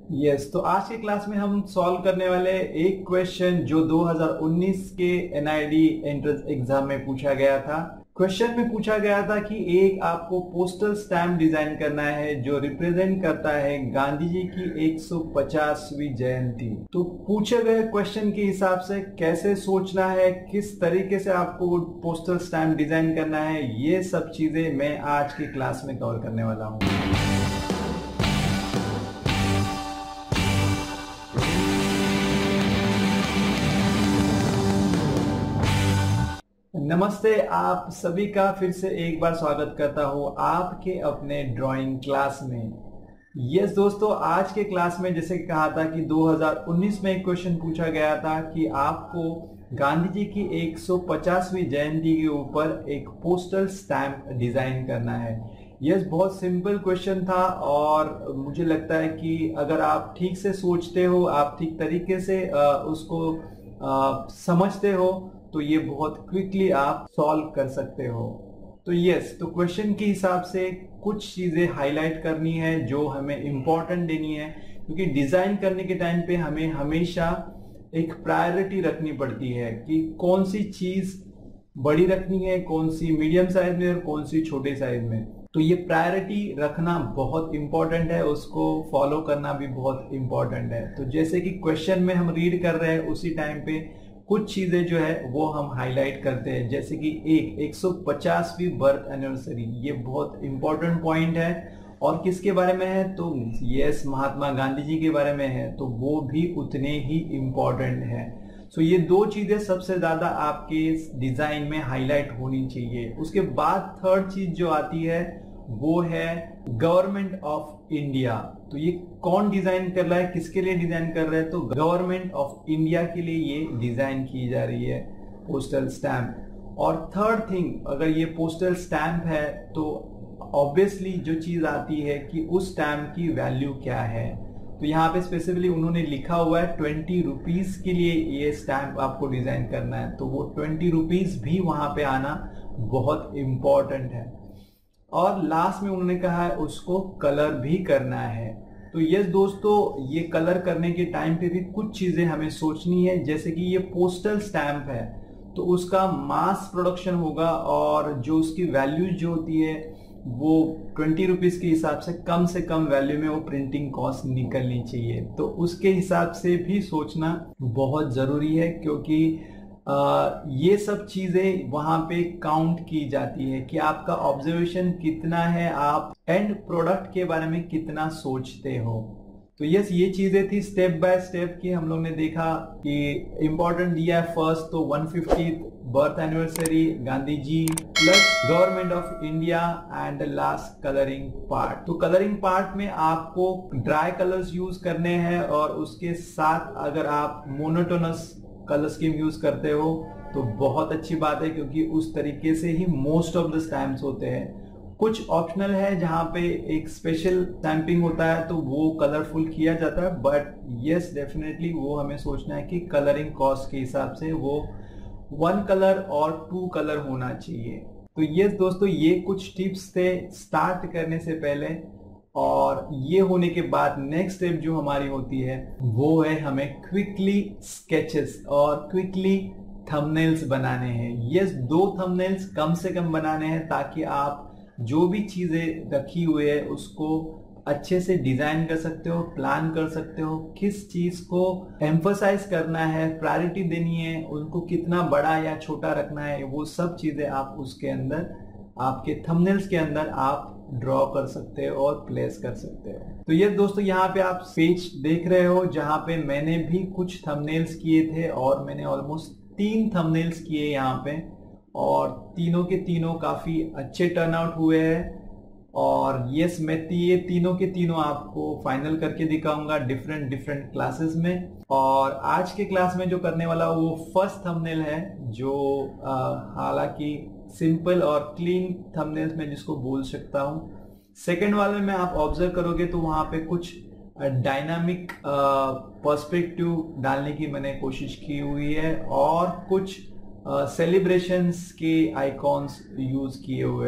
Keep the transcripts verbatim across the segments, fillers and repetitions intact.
Yes yes, तो आज के क्लास में हम सॉल्व करने वाले एक क्वेश्चन जो दो हज़ार उन्नीस के N I D entrance exam में पूछा गया था। क्वेश्चन में पूछा गया था कि एक आपको पोस्टल स्टैम्प डिजाइन करना है जो रिप्रेजेंट करता है गांधी जी की एक सौ पचासवीं जयंती। तो पूछे गए क्वेश्चन के हिसाब से कैसे सोचना है, किस तरीके से आपको पोस्टल स्टैम्प डिजाइन करना है, ये सब चीजें मैं आज की क्लास में कवर करने वाला हूँ। नमस्ते, आप सभी का फिर से एक बार स्वागत करता हूँ आपके अपने ड्राइंग क्लास में। यस दोस्तों, आज के क्लास में जैसे कहा था कि दो हज़ार उन्नीस में एक क्वेश्चन पूछा गया था कि आपको गांधी जी की एक सौ पचासवीं जयंती के ऊपर एक पोस्टल स्टैम्प डिजाइन करना है। यस, बहुत सिंपल क्वेश्चन था और मुझे लगता है कि अगर आप ठीक से सोचते हो, आप ठीक तरीके से उसको आ, समझते हो तो ये बहुत क्विकली आप सॉल्व कर सकते हो। तो यस, तो क्वेश्चन के हिसाब से कुछ चीजें हाईलाइट करनी है जो हमें इंपॉर्टेंट देनी है, क्योंकि डिजाइन करने के टाइम पे हमें हमेशा एक प्रायोरिटी रखनी पड़ती है कि कौन सी चीज बड़ी रखनी है, कौन सी मीडियम साइज में और कौन सी छोटे साइज में। तो ये प्रायोरिटी रखना बहुत इंपॉर्टेंट है, उसको फॉलो करना भी बहुत इंपॉर्टेंट है। तो जैसे कि क्वेश्चन में हम रीड कर रहे हैं उसी टाइम पे कुछ चीजें जो है वो हम हाईलाइट करते हैं, जैसे कि एक एक सौ पचासवीं बर्थ एनिवर्सरी, ये बहुत इंपॉर्टेंट पॉइंट है। और किसके बारे में है? तो यस, महात्मा गांधी जी के बारे में है, तो वो भी उतने ही इंपॉर्टेंट है। सो ये दो चीजें सबसे ज्यादा आपके डिजाइन में हाईलाइट होनी चाहिए। उसके बाद थर्ड चीज जो आती है वो है गवर्नमेंट ऑफ इंडिया। तो ये कौन डिजाइन कर रहा है, किसके लिए डिजाइन कर रहा है? तो गवर्नमेंट ऑफ इंडिया के लिए ये डिजाइन की जा रही है पोस्टल स्टैम्प। और थर्ड थिंग, अगर ये पोस्टल स्टैम्प है तो ऑब्वियसली जो चीज आती है कि उस स्टैम्प की वैल्यू क्या है। तो यहाँ पे स्पेसिफिकली उन्होंने लिखा हुआ है ट्वेंटी रुपीज के लिए ये स्टैम्प आपको डिजाइन करना है, तो वो ट्वेंटी रुपीज भी वहां पे आना बहुत इंपॉर्टेंट है। और लास्ट में उन्होंने कहा है उसको कलर भी करना है। तो यस दोस्तों, ये कलर करने के टाइम पे भी कुछ चीजें हमें सोचनी है, जैसे कि ये पोस्टल स्टैम्प है तो उसका मास प्रोडक्शन होगा और जो उसकी वैल्यू जो होती है वो ट्वेंटी रुपीज के हिसाब से कम से कम वैल्यू में वो प्रिंटिंग कॉस्ट निकलनी चाहिए। तो उसके हिसाब से भी सोचना बहुत जरूरी है, क्योंकि Uh, ये सब चीजें वहां पे काउंट की जाती है कि आपका ऑब्जर्वेशन कितना है, आप एंड प्रोडक्ट के बारे में कितना सोचते हो। तो यस, ये चीजें थी स्टेप बाय स्टेप की। हम लोग ने देखा कि इंपॉर्टेंट दिया है फर्स्ट तो one fiftieth birth anniversary Gandhi ji plus government of India and last colouring part. तो कलरिंग पार्ट में आपको ड्राई कलर्स यूज करने हैं और उसके साथ अगर आप मोनोटोनस कलर स्कीम यूज करते हो तो बहुत अच्छी बात है, क्योंकि उस तरीके से ही मोस्ट ऑफ द स्टैम्प्स होते हैं। कुछ ऑप्शनल है जहां पे एक स्पेशल स्टैंपिंग होता है तो वो कलरफुल किया जाता है, बट यस डेफिनेटली वो हमें सोचना है कि कलरिंग कॉस्ट के हिसाब से वो वन कलर और टू कलर होना चाहिए। तो यस दोस्तों, ये कुछ टिप्स थे स्टार्ट करने से पहले। और ये होने के बाद नेक्स्ट स्टेप जो हमारी होती है वो है हमें क्विकली स्केचेस और क्विकली थंबनेल्स बनाने हैं। यस, दो थंबनेल्स कम से कम बनाने हैं ताकि आप जो भी चीजें रखी हुई है उसको अच्छे से डिजाइन कर सकते हो, प्लान कर सकते हो, किस चीज को एम्फसाइज करना है, प्रायोरिटी देनी है, उनको कितना बड़ा या छोटा रखना है, वो सब चीजें आप उसके अंदर आपके थंबनेल्स के अंदर आप ड्रॉ कर सकते हो और प्लेस कर सकते हो। तो ये दोस्तों, यहाँ पे आप पेज देख रहे हो जहाँ पे मैंने भी कुछ थंबनेल्स किए थे और मैंने ऑलमोस्ट तीन थंबनेल्स किए यहाँ पे, और तीनों के तीनों काफी अच्छे टर्न आउट हुए हैं। और यस, मैं ये तीनों के तीनों आपको फाइनल करके दिखाऊंगा डिफरेंट डिफरेंट क्लासेस में। और आज के क्लास में जो करने वाला वो फर्स्ट थंबनेल है, जो हालांकि सिंपल और क्लीन थंबनेल्स में जिसको बोल सकता हूँ। सेकंड वाले में आप ऑब्जर्व करोगे तो वहां पे कुछ डायनामिक पर्सपेक्टिव डालने की मैंने कोशिश की हुई है और कुछ सेलिब्रेशंस के आइकॉन्स यूज किए हुए हैं।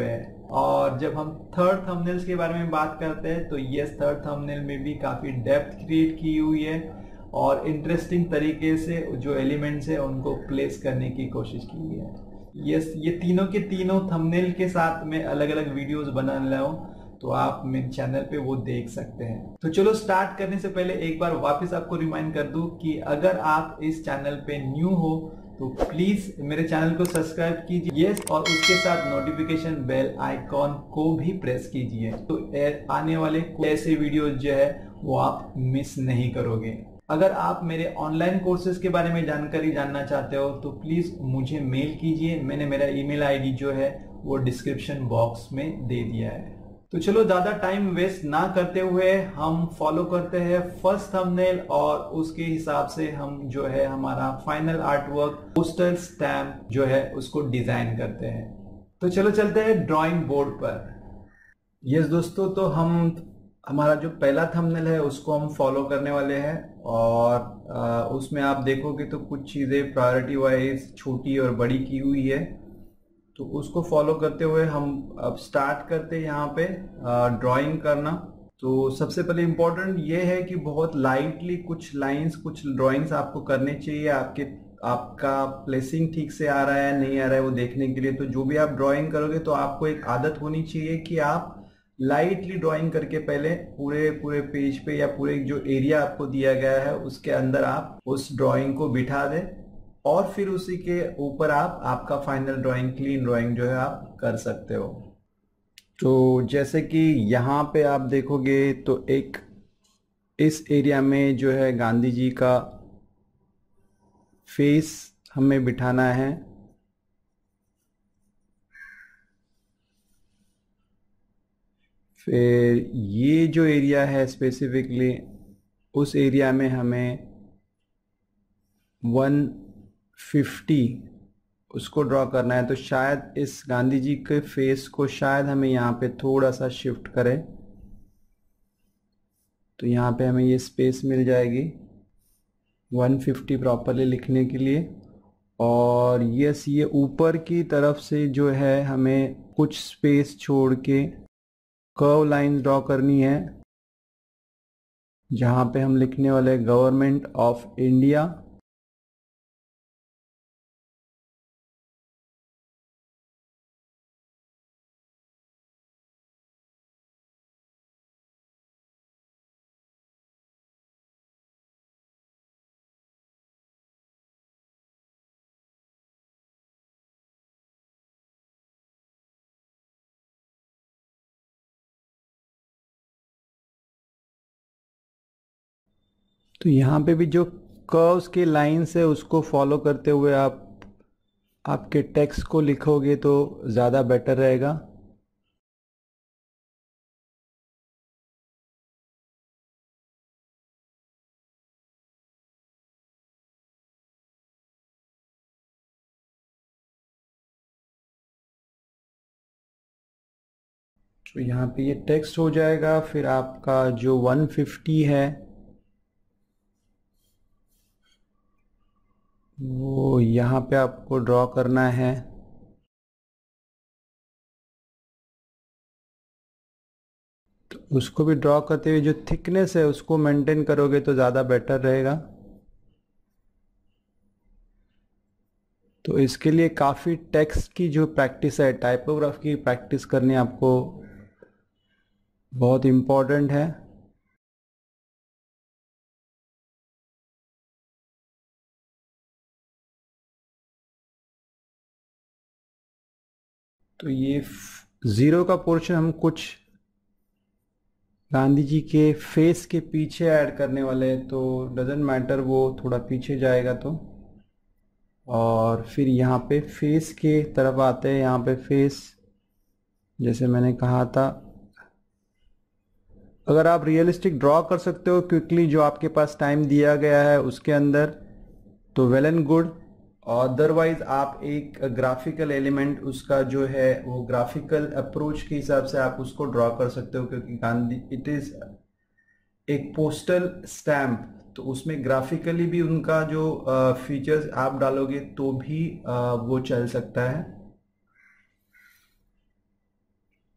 और जब हम थर्ड थंबनेल्स के बारे में बात करते हैं तो यस, थर्ड थंबनेल में भी काफ़ी डेप्थ क्रिएट की हुई है और इंटरेस्टिंग तरीके से जो एलिमेंट्स है उनको प्लेस करने की कोशिश की हुई है। यस, ये तीनों के तीनों थंबनेल के साथ मैं अलग अलग वीडियोस बना रहा हूँ, तो आप मेरे चैनल पे वो देख सकते हैं। तो चलो स्टार्ट करने से पहले एक बार वापस आपको रिमाइंड कर दूं कि अगर आप इस चैनल पे न्यू हो तो प्लीज मेरे चैनल को सब्सक्राइब कीजिए, यस, और उसके साथ नोटिफिकेशन बेल आइकॉन को भी प्रेस कीजिए, तो आने वाले ऐसे वीडियोस जो है वो आप मिस नहीं करोगे। अगर आप मेरे ऑनलाइन कोर्सेज के बारे में जानकारी जानना चाहते हो तो प्लीज मुझे मेल कीजिए, मैंने मेरा ईमेल आईडी जो है वो डिस्क्रिप्शन बॉक्स में दे दिया है। तो चलो ज्यादा टाइम वेस्ट ना करते हुए हम फॉलो करते हैं फर्स्ट थंबनेल और उसके हिसाब से हम जो है हमारा फाइनल आर्टवर्क पोस्टर स्टैम्प जो है उसको डिजाइन करते हैं। तो चलो चलते हैं ड्राइंग बोर्ड पर। यस दोस्तों, तो हम हमारा जो पहला थंबनेल है उसको हम फॉलो करने वाले हैं और आ, उसमें आप देखोगे तो कुछ चीजें प्रायोरिटी वाइज छोटी और बड़ी की हुई है, तो उसको फॉलो करते हुए हम अब स्टार्ट करते हैं यहाँ पे ड्राइंग करना। तो सबसे पहले इम्पोर्टेंट ये है कि बहुत लाइटली कुछ लाइंस कुछ ड्राइंग्स आपको करने चाहिए, आपके आपका प्लेसिंग ठीक से आ रहा है नहीं आ रहा है वो देखने के लिए। तो जो भी आप ड्राइंग करोगे तो आपको एक आदत होनी चाहिए कि आप लाइटली ड्राइंग करके पहले पूरे पूरे पेज पे या पूरे जो एरिया आपको दिया गया है उसके अंदर आप उस ड्राइंग को बिठा दें और फिर उसी के ऊपर आप आपका फाइनल ड्राइंग क्लीन ड्राइंग जो है आप कर सकते हो। तो जैसे कि यहाँ पे आप देखोगे तो एक इस एरिया में जो है गांधी जी का फेस हमें बिठाना है। फिर ये जो एरिया है स्पेसिफिकली उस एरिया में हमें वन फिफ्टी उसको ड्रॉ करना है। तो शायद इस गांधी जी के फेस को शायद हमें यहाँ पे थोड़ा सा शिफ्ट करें, तो यहाँ पे हमें ये स्पेस मिल जाएगी वन फिफ्टी प्रॉपरली लिखने के लिए। और यस, ये ऊपर की तरफ से जो है हमें कुछ स्पेस छोड़ के कर्व लाइन ड्रॉ करनी है, जहाँ पे हम लिखने वाले गवर्नमेंट ऑफ इंडिया। तो यहाँ पे भी जो कर्व्स के लाइंस है उसको फॉलो करते हुए आप आपके टेक्स्ट को लिखोगे तो ज़्यादा बेटर रहेगा। तो यहाँ पे ये टेक्स्ट हो जाएगा, फिर आपका जो वन फिफ्टी है वो यहाँ पे आपको ड्रॉ करना है। तो उसको भी ड्रॉ करते हुए जो थिकनेस है उसको मेंटेन करोगे तो ज़्यादा बेटर रहेगा। तो इसके लिए काफ़ी टेक्स्ट की जो प्रैक्टिस है, टाइपोग्राफी की प्रैक्टिस करनी आपको बहुत इम्पोर्टेंट है। तो ये ज़ीरो का पोर्शन हम कुछ गांधी जी के फेस के पीछे ऐड करने वाले हैं, तो डजेंट मैटर वो थोड़ा पीछे जाएगा। तो और फिर यहाँ पे फेस के तरफ आते हैं। यहाँ पे फेस जैसे मैंने कहा था, अगर आप रियलिस्टिक ड्रॉ कर सकते हो क्विकली जो आपके पास टाइम दिया गया है उसके अंदर तो वेल एंड गुड, और अदरवाइज आप एक ग्राफिकल एलिमेंट उसका जो है वो ग्राफिकल अप्रोच के हिसाब से आप उसको ड्रॉ कर सकते हो, क्योंकि गांधी इट इज एक पोस्टल स्टैम्प, तो उसमें ग्राफिकली भी उनका जो फीचर्स आप डालोगे तो भी आ, वो चल सकता है।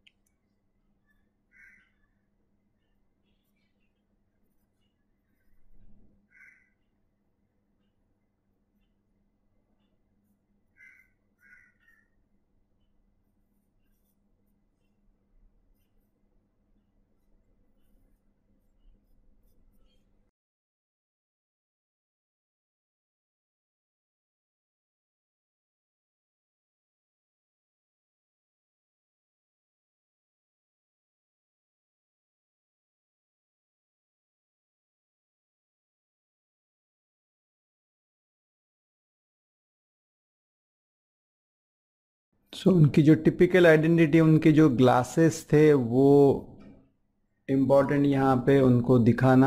सो so, उनकी जो टिपिकल आइडेंटिटी, उनके जो ग्लासेस थे वो इम्पोर्टेंट यहाँ पे उनको दिखाना।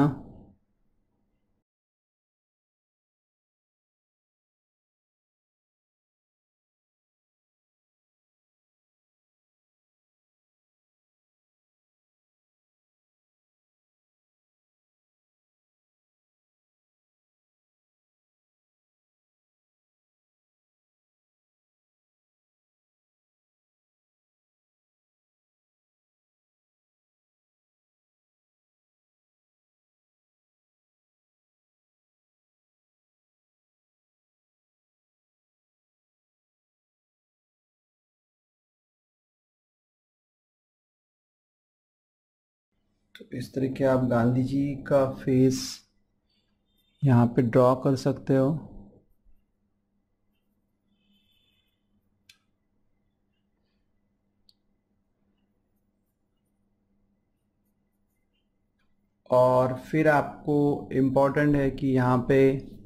तो इस तरीके आप गांधी जी का फेस यहाँ पे ड्रॉ कर सकते हो। और फिर आपको इम्पोर्टेंट है कि यहाँ पे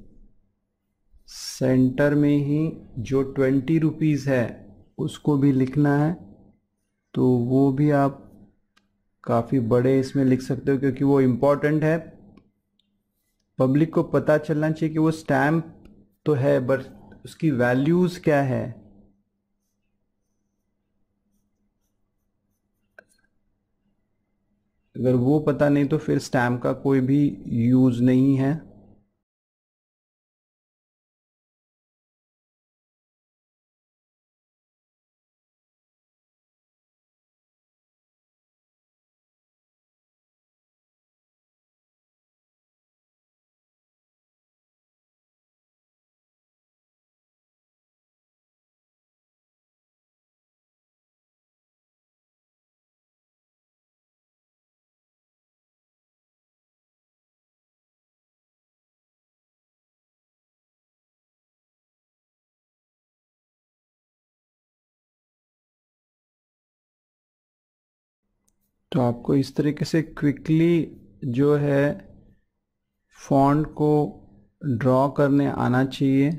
सेंटर में ही जो ट्वेंटी रुपीज़ है उसको भी लिखना है। तो वो भी आप काफ़ी बड़े इसमें लिख सकते हो, क्योंकि वो इम्पोर्टेंट है। पब्लिक को पता चलना चाहिए कि वो स्टैम्प तो है बट उसकी वैल्यूज़ क्या है। अगर वो पता नहीं तो फिर स्टैम्प का कोई भी यूज़ नहीं है। तो आपको इस तरीके से क्विकली जो है फॉन्ट को ड्रॉ करने आना चाहिए।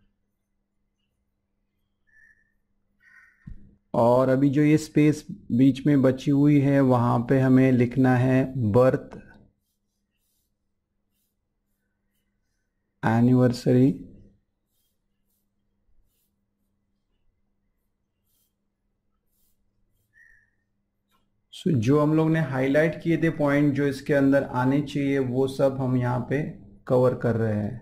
और अभी जो ये स्पेस बीच में बची हुई है वहाँ पे हमें लिखना है बर्थ एनिवर्सरी। सो जो हम लोग ने हाईलाइट किए थे पॉइंट जो इसके अंदर आने चाहिए वो सब हम यहाँ पे कवर कर रहे हैं।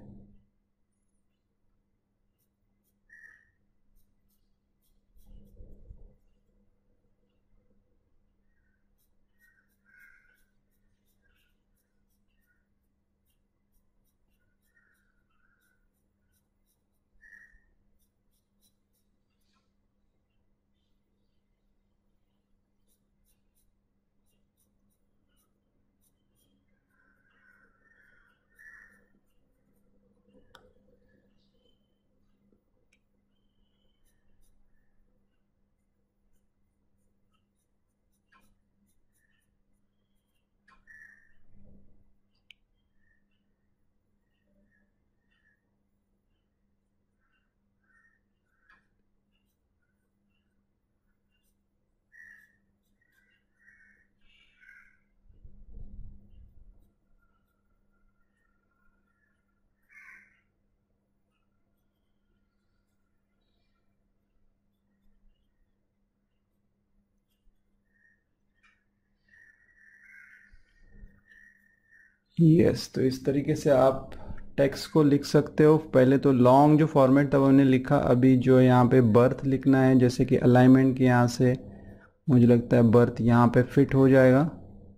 यस, तो इस तरीके से आप टेक्स्ट को लिख सकते हो। पहले तो लॉन्ग जो फॉर्मेट था वो हमने लिखा, अभी जो यहाँ पे बर्थ लिखना है, जैसे कि अलाइनमेंट के यहाँ से मुझे लगता है बर्थ यहाँ पे फिट हो जाएगा।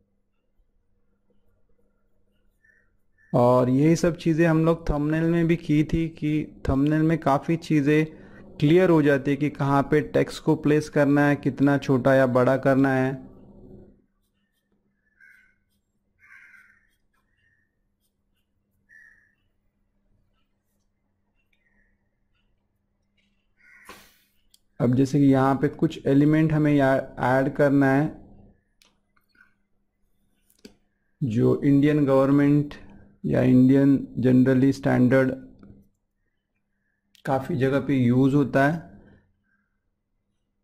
और यही सब चीज़ें हम लोग थंबनेल में भी की थी कि थंबनेल में काफ़ी चीज़ें क्लियर हो जाती है कि कहाँ पे टेक्स्ट को प्लेस करना है, कितना छोटा या बड़ा करना है। अब जैसे कि यहाँ पे कुछ एलिमेंट हमें ऐड करना है जो इंडियन गवर्नमेंट या इंडियन जनरली स्टैंडर्ड काफ़ी जगह पे यूज़ होता है।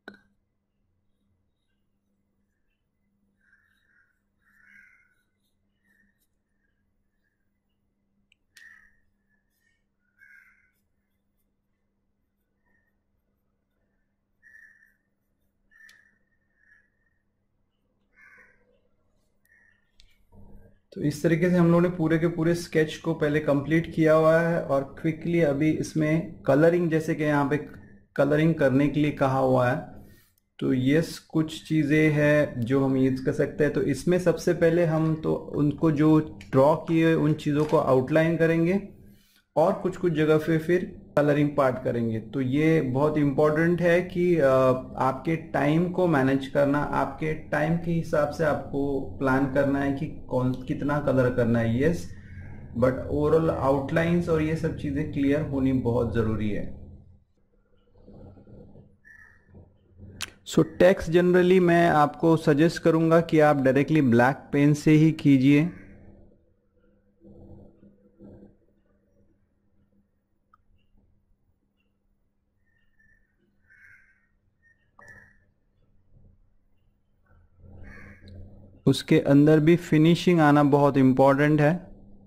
तो इस तरीके से हम लोगों ने पूरे के पूरे स्केच को पहले कंप्लीट किया हुआ है और क्विकली अभी इसमें कलरिंग, जैसे कि यहाँ पे कलरिंग करने के लिए कहा हुआ है, तो यस कुछ चीज़ें हैं जो हम यूज कर सकते हैं। तो इसमें सबसे पहले हम तो उनको जो ड्रॉ किए उन चीज़ों को आउटलाइन करेंगे और कुछ कुछ जगह पे फिर कलरिंग पार्ट करेंगे। तो ये बहुत इम्पोर्टेंट है कि आपके टाइम को मैनेज करना, आपके टाइम के हिसाब से आपको प्लान करना है कि कौन कितना कलर करना है। यस, बट ओवरऑल आउटलाइंस और ये सब चीज़ें क्लियर होनी बहुत ज़रूरी है। सो टेक्स्ट जनरली मैं आपको सजेस्ट करूंगा कि आप डायरेक्टली ब्लैक पेन से ही कीजिए। उसके अंदर भी फिनिशिंग आना बहुत इम्पोर्टेंट है।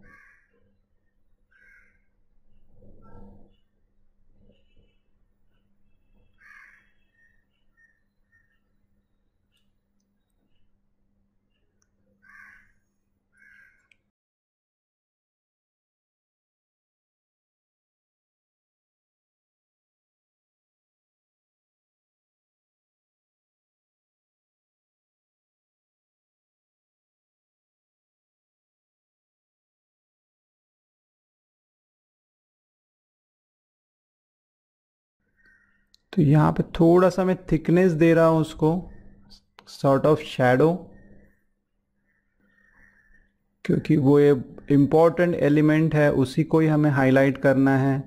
तो यहाँ पे थोड़ा सा मैं थिकनेस दे रहा हूँ उसको, सॉर्ट ऑफ शैडो, क्योंकि वो ये इम्पोर्टेंट एलिमेंट है, उसी को ही हमें हाईलाइट करना है।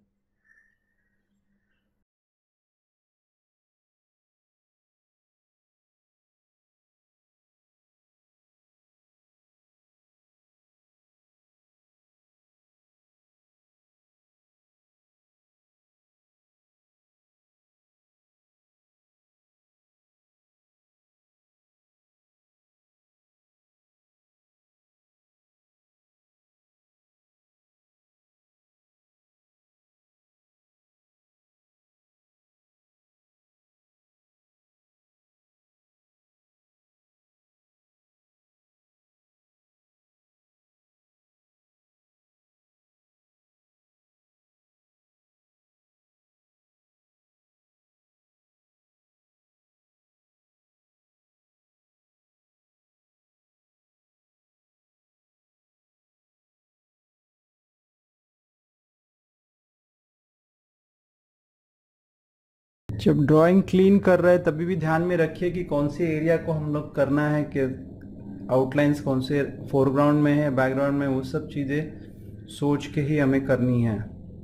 जब ड्राइंग क्लीन कर रहे हैं तभी भी ध्यान में रखिए कि कौन से एरिया को हम लोग करना है, कि आउटलाइंस कौन से फोरग्राउंड में है, बैकग्राउंड में, वो सब चीज़ें सोच के ही हमें करनी है।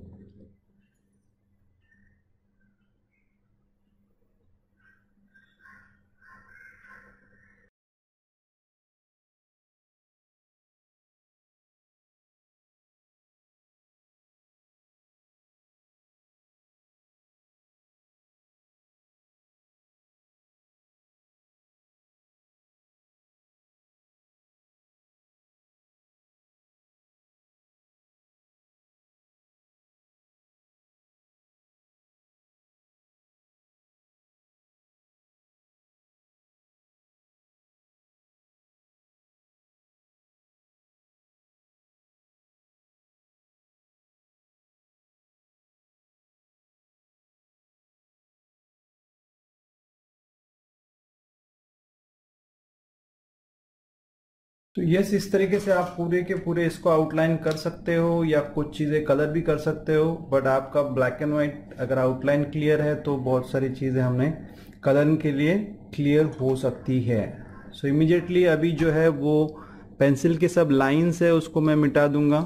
तो यस, इस तरीके से आप पूरे के पूरे इसको आउटलाइन कर सकते हो या कुछ चीज़ें कलर भी कर सकते हो। बट आपका ब्लैक एंड वाइट अगर आउटलाइन क्लियर है तो बहुत सारी चीज़ें हमने कलर के लिए क्लियर हो सकती है। सो so, इमीडिएटली अभी जो है वो पेंसिल के सब लाइंस है उसको मैं मिटा दूंगा।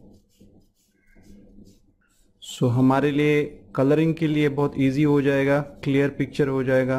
सो so, हमारे लिए कलरिंग के लिए बहुत इजी हो जाएगा, क्लियर पिक्चर हो जाएगा।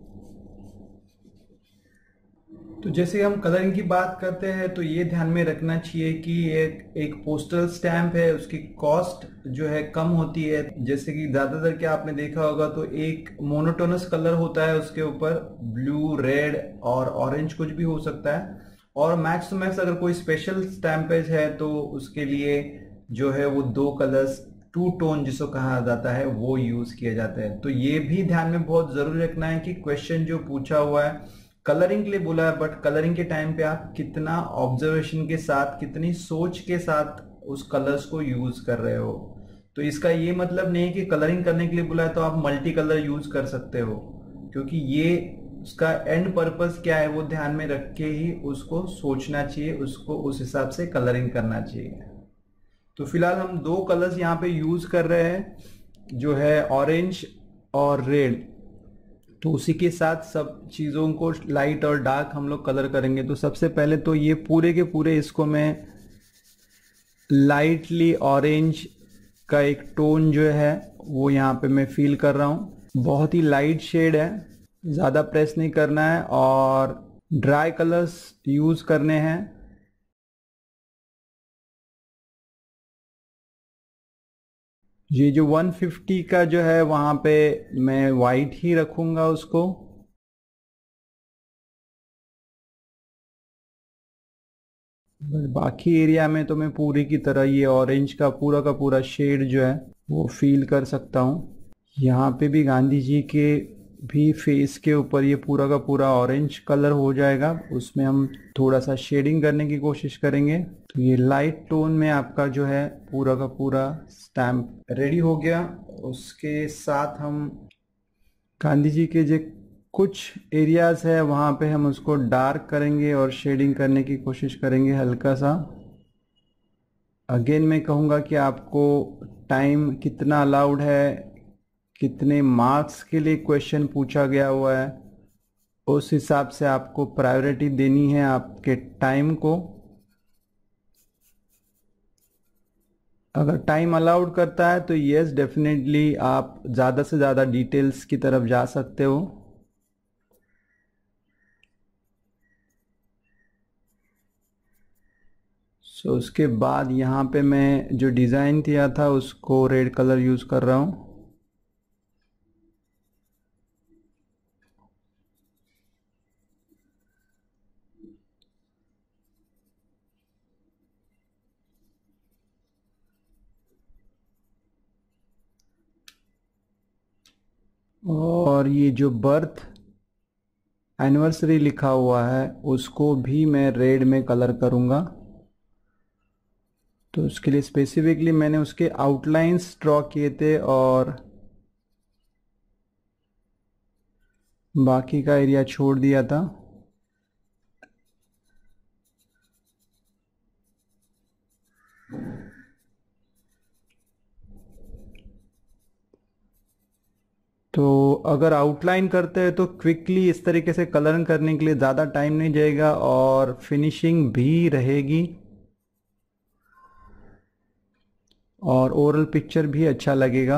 तो जैसे हम कलरिंग की बात करते हैं तो ये ध्यान में रखना चाहिए कि एक एक पोस्टल स्टैंप है, उसकी कॉस्ट जो है कम होती है। जैसे कि ज़्यादातर क्या आपने देखा होगा तो एक मोनोटोनस कलर होता है, उसके ऊपर ब्लू, रेड और ऑरेंज कुछ भी हो सकता है, और मैक्स टू मैक्स अगर कोई स्पेशल स्टैम्पेज है तो उसके लिए जो है वो दो कलर्स, टू टोन जिसको कहा जाता है, वो यूज किया जाता है। तो ये भी ध्यान में बहुत जरूरी रखना है कि क्वेश्चन जो पूछा हुआ है कलरिंग के लिए बोला है, बट कलरिंग के टाइम पे आप कितना ऑब्जर्वेशन के साथ, कितनी सोच के साथ उस कलर्स को यूज कर रहे हो। तो इसका ये मतलब नहीं है कि कलरिंग करने के लिए बोला है तो आप मल्टी कलर यूज कर सकते हो, क्योंकि ये उसका एंड पर्पस क्या है वो ध्यान में रख के ही उसको सोचना चाहिए, उसको उस हिसाब से कलरिंग करना चाहिए। तो फिलहाल हम दो कलर्स यहाँ पे यूज कर रहे हैं, जो है ऑरेंज और रेड। तो उसी के साथ सब चीज़ों को लाइट और डार्क हम लोग कलर करेंगे। तो सबसे पहले तो ये पूरे के पूरे इसको मैं लाइटली ऑरेंज का एक टोन जो है वो यहाँ पे मैं फील कर रहा हूँ। बहुत ही लाइट शेड है, ज़्यादा प्रेस नहीं करना है और ड्राई कलर्स यूज़ करने हैं। ये जो वन फिफ्टी का जो है वहाँ पे मैं वाइट ही रखूँगा उसको। बाकी एरिया में तो मैं पूरी की तरह ये ऑरेंज का पूरा का पूरा शेड जो है वो फील कर सकता हूँ। यहाँ पे भी गांधी जी के भी फेस के ऊपर ये पूरा का पूरा ऑरेंज कलर हो जाएगा, उसमें हम थोड़ा सा शेडिंग करने की कोशिश करेंगे। तो ये लाइट टोन में आपका जो है पूरा का पूरा स्टैम्प रेडी हो गया। उसके साथ हम गांधी जी के जो कुछ एरियाज है वहाँ पे हम उसको डार्क करेंगे और शेडिंग करने की कोशिश करेंगे हल्का सा। अगेन मैं कहूँगा कि आपको टाइम कितना अलाउड है, कितने मार्क्स के लिए क्वेश्चन पूछा गया हुआ है, उस हिसाब से आपको प्रायोरिटी देनी है आपके टाइम को। अगर टाइम अलाउड करता है तो यस डेफिनेटली आप ज़्यादा से ज़्यादा डिटेल्स की तरफ जा सकते हो। सो so, उसके बाद यहाँ पे मैं जो डिज़ाइन किया था उसको रेड कलर यूज़ कर रहा हूँ। और ये जो बर्थ एनिवर्सरी लिखा हुआ है उसको भी मैं रेड में कलर करूँगा। तो उसके लिए स्पेसिफिकली मैंने उसके आउटलाइंस ड्रॉ किए थे और बाकी का एरिया छोड़ दिया था। तो अगर आउटलाइन करते हैं तो क्विकली इस तरीके से कलरिंग करने के लिए ज़्यादा टाइम नहीं जाएगा और फिनिशिंग भी रहेगी और ओवरऑल पिक्चर भी अच्छा लगेगा।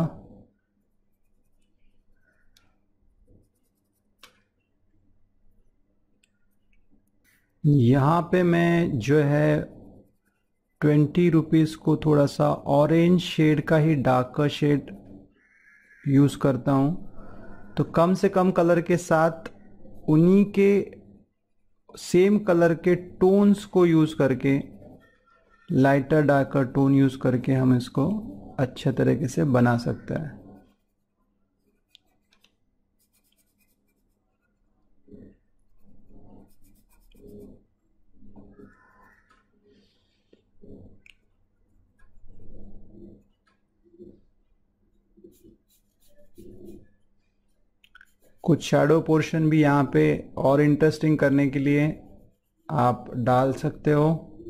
यहाँ पे मैं जो है ट्वेंटी रुपीज़ को थोड़ा सा ऑरेंज शेड का ही डार्कर शेड यूज़ करता हूँ। तो कम से कम कलर के साथ उन्हीं के सेम कलर के टोन्स को यूज़ करके, लाइटर डार्कर टोन यूज़ करके हम इसको अच्छे तरीके से बना सकते हैं। कुछ शैडो पोर्शन भी यहाँ पे और इंटरेस्टिंग करने के लिए आप डाल सकते हो,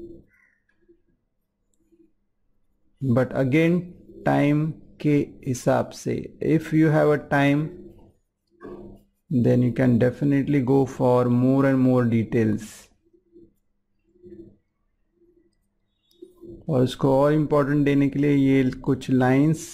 बट अगेन टाइम के हिसाब से। If you have a time then you can definitely go for more and more details। और इसको और इम्पोर्टेंट देने के लिए ये कुछ लाइंस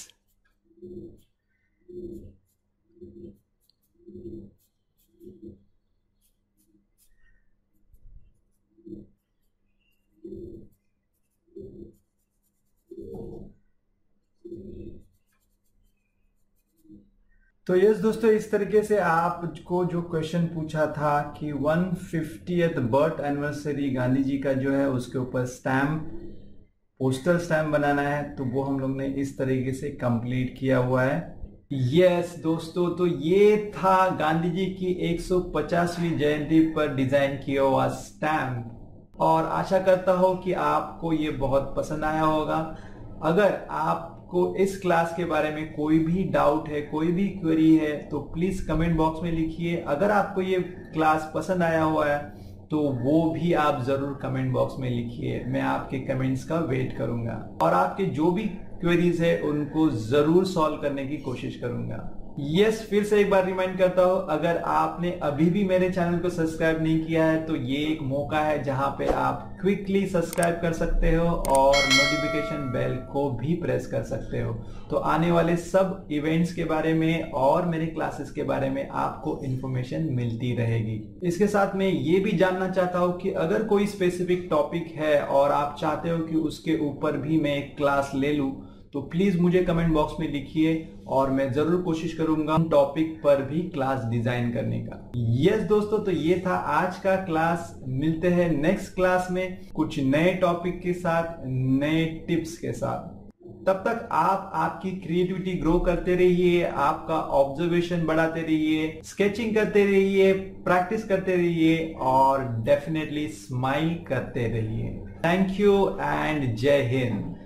तो यस दोस्तों, इस तरीके से आपको जो क्वेश्चन पूछा था कि one fiftieth birth anniversary Gandhi ji का जो है उसके ऊपर स्टैम्प, पोस्टल स्टैम्प बनाना है, तो वो हम लोग ने इस तरीके से कंप्लीट किया हुआ है। यस दोस्तों, तो ये था गांधी जी की एक सौ पचासवीं जयंती पर डिजाइन किया हुआ स्टैम्प, और आशा करता हूं कि आपको ये बहुत पसंद आया होगा। अगर आपको इस क्लास के बारे में कोई भी डाउट है, कोई भी क्वेरी है, तो प्लीज कमेंट बॉक्स में लिखिए। अगर आपको ये क्लास पसंद आया हुआ है तो वो भी आप जरूर कमेंट बॉक्स में लिखिए, मैं आपके कमेंट्स का वेट करूंगा और आपके जो भी क्वेरीज है उनको जरूर सॉल्व करने की कोशिश करूंगा। यस yes, फिर से एक बार रिमाइंड करता हूं, अगर आपने अभी भी मेरे चैनल को सब्सक्राइब नहीं किया है तो ये एक मौका है जहां पे आप क्विकली सब्सक्राइब कर सकते हो और नोटिफिकेशन बेल को भी प्रेस कर सकते हो। तो आने वाले सब इवेंट्स के बारे में और मेरे क्लासेस के बारे में आपको इन्फॉर्मेशन मिलती रहेगी। इसके साथ मैं ये भी जानना चाहता हूं कि अगर कोई स्पेसिफिक टॉपिक है और आप चाहते हो कि उसके ऊपर भी मैं एक क्लास ले लूं, तो प्लीज मुझे कमेंट बॉक्स में लिखिए और मैं जरूर कोशिश करूंगा उन टॉपिक पर भी क्लास डिजाइन करने का। यस दोस्तों, तो ये था आज का क्लास। मिलते हैं नेक्स्ट क्लास में कुछ नए टॉपिक के साथ, नए टिप्स के साथ। तब तक आप आपकी क्रिएटिविटी ग्रो करते रहिए, आपका ऑब्जर्वेशन बढ़ाते रहिए, स्केचिंग करते रहिए, प्रैक्टिस करते रहिए और डेफिनेटली स्माइल करते रहिए। थैंक यू एंड जय हिंद।